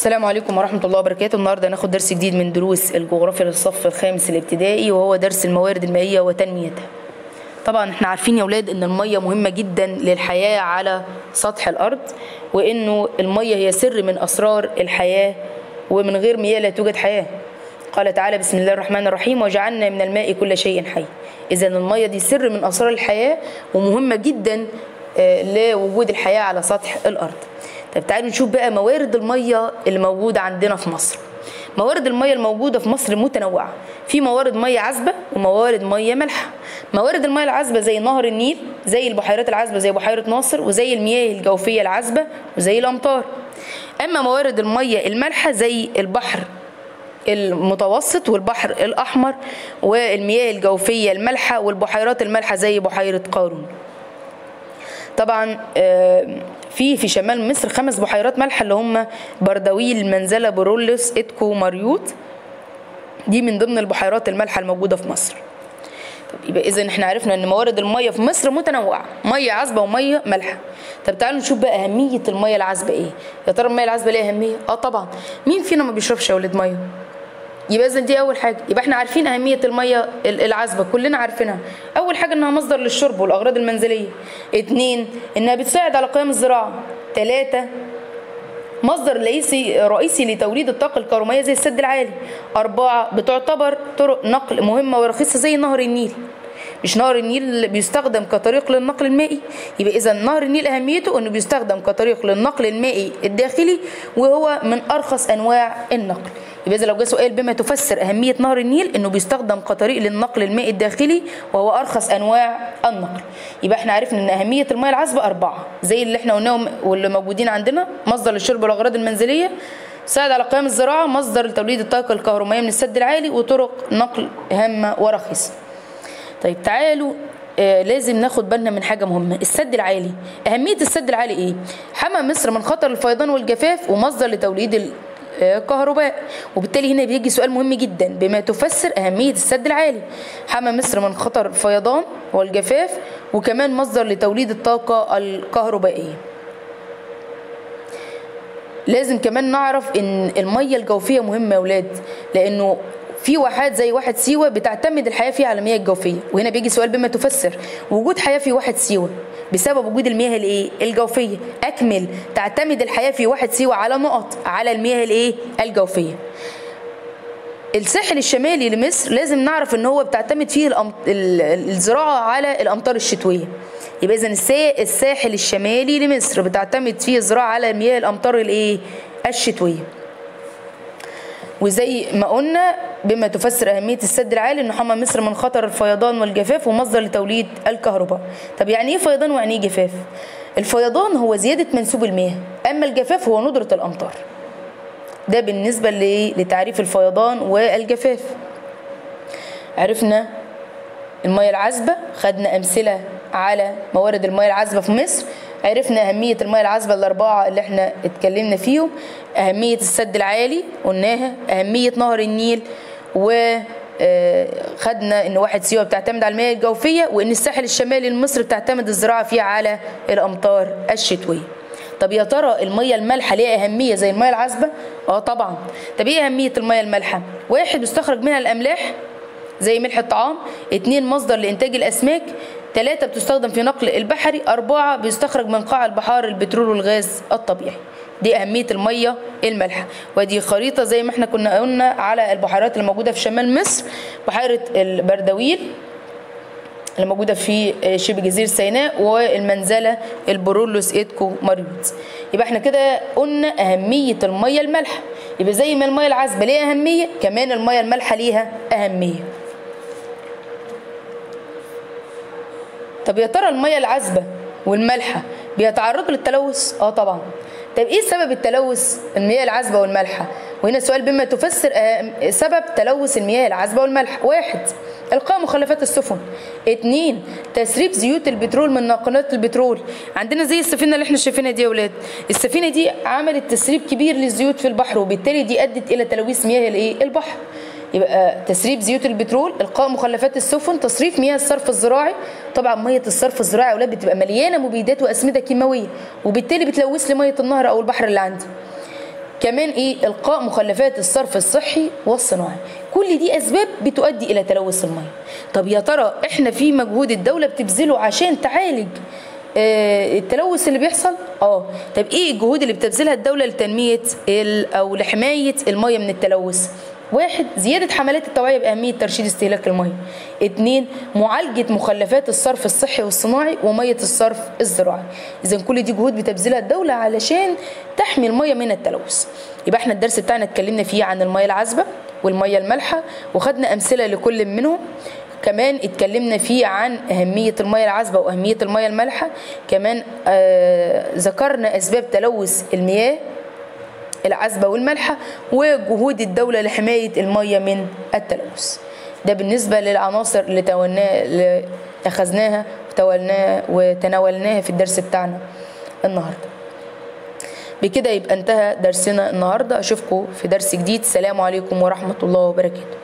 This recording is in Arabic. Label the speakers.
Speaker 1: السلام عليكم ورحمة الله وبركاته. النهارده هناخد درس جديد من دروس الجغرافيا للصف الخامس الابتدائي، وهو درس الموارد المائية وتنميتها. طبعا احنا عارفين يا ولاد ان المية مهمة جدا للحياة على سطح الأرض، وانه المية هي سر من أسرار الحياة، ومن غير مياه لا توجد حياة. قال تعالى: بسم الله الرحمن الرحيم: وجعلنا من الماء كل شيء حي. إذا المية دي سر من أسرار الحياة ومهمة جدا لوجود الحياة على سطح الأرض. طب تعالوا نشوف بقى موارد المية اللي موجودة عندنا في مصر. موارد المية الموجودة في مصر متنوعة، في موارد مية عذبة وموارد مية مالحة. موارد المية العذبة زي نهر النيل، زي البحيرات العذبة زي بحيرة ناصر، وزي المياه الجوفية العذبة، وزي الأمطار. أما موارد المية المالحة زي البحر المتوسط والبحر الأحمر، والمياه الجوفية المالحة، والبحيرات المالحة زي بحيرة قارون. طبعا في شمال مصر 5 بحيرات مالحة اللي هم بردويل، المنزلة، برولوس، إدكو، مريوط. دي من ضمن البحيرات المالحة الموجودة في مصر. طب يبقى إذا احنا عرفنا إن موارد المية في مصر متنوعة، مية عذبة ومية مالحة. طب تعالوا نشوف بقى أهمية المية العذبة إيه؟ يا ترى المية العذبة ليها أهمية؟ طبعا. مين فينا ما بيشربش يا ولاد مية؟ يبقى إذا دي أول حاجة. يبقى احنا عارفين أهمية المية العذبة، كلنا عارفينها. أول حاجة إنها مصدر للشرب والأغراض المنزلية. 2 إنها بتساعد على قيام الزراعة. 3 مصدر رئيسي لتوليد الطاقة الكهربائية زي السد العالي. 4 بتعتبر طرق نقل مهمة ورخيصة زي نهر النيل. مش نهر النيل بيستخدم كطريق للنقل المائي؟ يبقى إذا نهر النيل أهميته إنه بيستخدم كطريق للنقل المائي الداخلي، وهو من أرخص أنواع النقل. يبقى إذا لو جه سؤال بما تفسر أهمية نهر النيل، إنه بيستخدم كطريق للنقل المائي الداخلي، وهو أرخص أنواع النقل. يبقى إحنا عرفنا إن أهمية المياه العذبة 4 زي اللي إحنا قلناهم واللي موجودين عندنا: مصدر للشرب والأغراض المنزلية، ساعد على قيام الزراعة، مصدر لتوليد الطاقة الكهربائية من السد العالي، وطرق نقل هامة ورخيصة. طيب تعالوا لازم ناخد بالنا من حاجة مهمة: السد العالي. أهمية السد العالي إيه؟ حمى مصر من خطر الفيضان والجفاف، ومصدر لتوليد الكهرباء. وبالتالي هنا بيجي سؤال مهم جدا: بما تفسر أهمية السد العالي. حمى مصر من خطر الفيضان والجفاف، وكمان مصدر لتوليد الطاقة الكهربائية. لازم كمان نعرف إن المية الجوفية مهمة يا ولاد، لأنه في واحات زي واحة سيوة بتعتمد الحياة فيها على المياه الجوفية. وهنا بيجي سؤال: بما تفسر وجود حياة في واحة سيوة بسبب وجود المياه الجوفية. أكمل: تعتمد الحياة في واحة سيوة على نقط على المياه الجوفية. الساحل الشمالي لمصر لازم نعرف ان هو بتعتمد فيه الزراعة على الأمطار الشتوية. يبقى إذن الساحل الشمالي لمصر بتعتمد فيه الزراعة على مياه الأمطار الشتوية. وزي ما قلنا بما تفسر أهمية السد العالي إنه حمى مصر من خطر الفيضان والجفاف، ومصدر لتوليد الكهرباء. طب يعني إيه فيضان ويعني إيه جفاف؟ الفيضان هو زيادة منسوب المياه، أما الجفاف هو ندرة الأمطار. ده بالنسبة لتعريف الفيضان والجفاف. عرفنا المياه العذبة، خدنا أمثلة على موارد المياه العذبة في مصر. عرفنا أهمية المياه العذبة ال4 اللي احنا اتكلمنا فيهم. أهمية السد العالي قلناها، أهمية نهر النيل، وخدنا إن واحة سيوة بتعتمد على المياه الجوفية، وإن الساحل الشمالي لمصر بتعتمد الزراعة فيه على الأمطار الشتوية. طب يا ترى المياه المالحة ليها أهمية زي المياه العذبة؟ طبعا. طب إيه أهمية المياه المالحة؟ 1 بيستخرج منها الأملاح زي ملح الطعام. 2 مصدر لإنتاج الأسماك. 3 بتستخدم في نقل البحري. 4 بيستخرج من قاع البحار البترول والغاز الطبيعي. دي أهمية المية المالحة. ودي خريطة زي ما احنا كنا قلنا على البحيرات اللي موجودة في شمال مصر: بحيرة البردويل اللي موجودة في شبه جزيرة سيناء، والمنزلة، البرولوس، إدكو، مريوط. يبقى احنا كده قلنا أهمية المية المالحة. يبقى زي ما المية العذبة ليها أهمية، كمان المية المالحة ليها أهمية. طب يا ترى المياه العذبة والمالحة بيتعرضوا للتلوث؟ طبعا. طب ايه سبب التلوث المياه العذبة والمالحة؟ وهنا السؤال: بما تفسر سبب تلوث المياه العذبة والمالحة. 1 إلقاء مخلفات السفن. 2 تسريب زيوت البترول من ناقلات البترول. عندنا زي السفينة اللي احنا شايفينها دي يا ولاد، السفينة دي عملت تسريب كبير للزيوت في البحر، وبالتالي دي أدت إلى تلوث مياه البحر. يبقى تسريب زيوت البترول، إلقاء مخلفات السفن، تصريف مياه الصرف الزراعي. طبعا مية الصرف الزراعي يا ولاد بتبقى مليانة مبيدات وأسمدة كيماوية، وبالتالي بتلوث لي مية النهر أو البحر اللي عندي. كمان ايه؟ القاء مخلفات الصرف الصحي والصناعي. كل دي اسباب بتؤدي الى تلوث الميه. طب يا ترى احنا في مجهود الدوله بتبذله عشان تعالج التلوث اللي بيحصل؟ طب ايه الجهود اللي بتبذلها الدوله لتنميه او لحمايه الميه من التلوث؟ 1. زيادة حملات التوعية بأهمية ترشيد استهلاك المياه. 2. معالجة مخلفات الصرف الصحي والصناعي ومية الصرف الزراعي. إذا كل دي جهود بتبذلها الدولة علشان تحمي المياه من التلوث. يبقى احنا الدرس بتاعنا اتكلمنا فيه عن المياه العذبة والمياه المالحة وخدنا أمثلة لكل منهم. كمان اتكلمنا فيه عن أهمية المياه العذبة وأهمية المياه المالحة. كمان ذكرنا أسباب تلوث المياه العذبة والمالحة وجهود الدولة لحماية المياه من التلوث. ده بالنسبة للعناصر اللي أخذناها وتناولناها في الدرس بتاعنا النهاردة. بكده يبقى انتهى درسنا النهاردة. أشوفكم في درس جديد. السلام عليكم ورحمة الله وبركاته.